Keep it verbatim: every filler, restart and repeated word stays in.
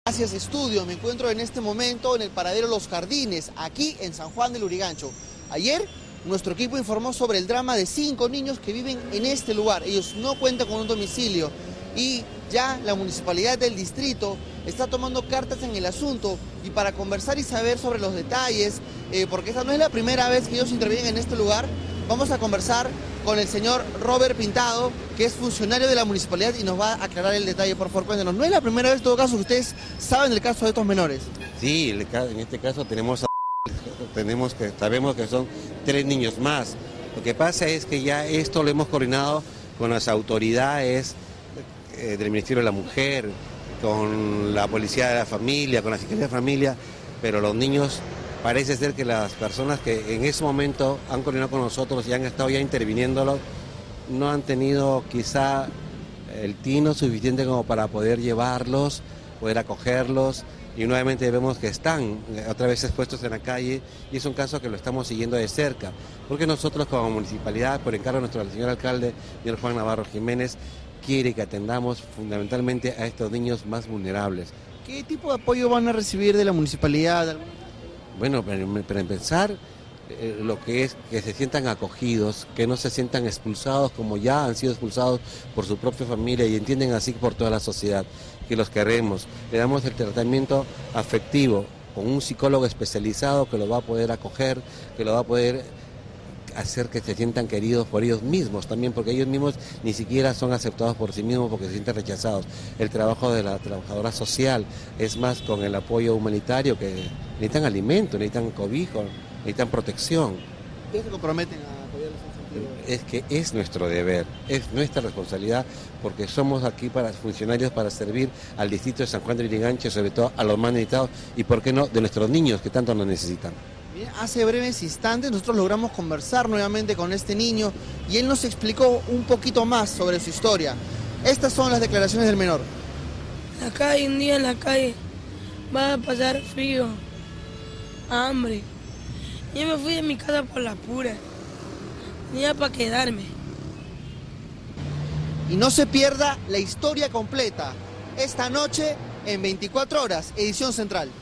Gracias, estudio. Me encuentro en este momento en el paradero Los Jardines, aquí en San Juan del Lurigancho. Ayer, nuestro equipo informó sobre el drama de cinco niños que viven en este lugar. Ellos no cuentan con un domicilio y ya la municipalidad del distrito está tomando cartas en el asunto, y para conversar y saber sobre los detalles, eh, porque esta no es la primera vez que ellos intervienen en este lugar, vamos a conversar con el señor Robert Pintado, que es funcionario de la municipalidad y nos va a aclarar el detalle. Por favor, cuéntenos. ¿No es la primera vez, en todo caso, que ustedes saben del caso de estos menores? Sí, en este caso tenemos, tenemos que, sabemos que son tres niños más. Lo que pasa es que ya esto lo hemos coordinado con las autoridades eh, del Ministerio de la Mujer, con la Policía de la Familia, con la Fiscalía de Familia, pero los niños, parece ser que las personas que en ese momento han coordinado con nosotros y han estado ya interviniéndolos, no han tenido quizá el tino suficiente como para poder llevarlos, poder acogerlos, y nuevamente vemos que están otra vez expuestos en la calle, y es un caso que lo estamos siguiendo de cerca, porque nosotros como municipalidad, por encargo de nuestro señor alcalde, señor Juan Navarro Jiménez, quiere que atendamos fundamentalmente a estos niños más vulnerables. ¿Qué tipo de apoyo van a recibir de la municipalidad? Bueno, para empezar, eh, lo que es que se sientan acogidos, que no se sientan expulsados como ya han sido expulsados por su propia familia y entienden así por toda la sociedad, que los queremos. Le damos el tratamiento afectivo con un psicólogo especializado que lo va a poder acoger, que lo va a poder hacer que se sientan queridos por ellos mismos también, porque ellos mismos ni siquiera son aceptados por sí mismos porque se sienten rechazados. El trabajo de la trabajadora social es más con el apoyo humanitario, que necesitan alimento, necesitan cobijo, necesitan protección. ¿Ustedes se comprometen a apoyarlos en ese sentido? Es que es nuestro deber, es nuestra responsabilidad, porque somos aquí para funcionarios para servir al distrito de San Juan del Lurigancho, sobre todo a los más necesitados y, por qué no, de nuestros niños que tanto nos necesitan. Hace breves instantes nosotros logramos conversar nuevamente con este niño y él nos explicó un poquito más sobre su historia. Estas son las declaraciones del menor. La calle, un día en la calle va a pasar frío, hambre. Yo me fui de mi casa por la pura, tenía para quedarme. Y no se pierda la historia completa esta noche en veinticuatro horas, edición central.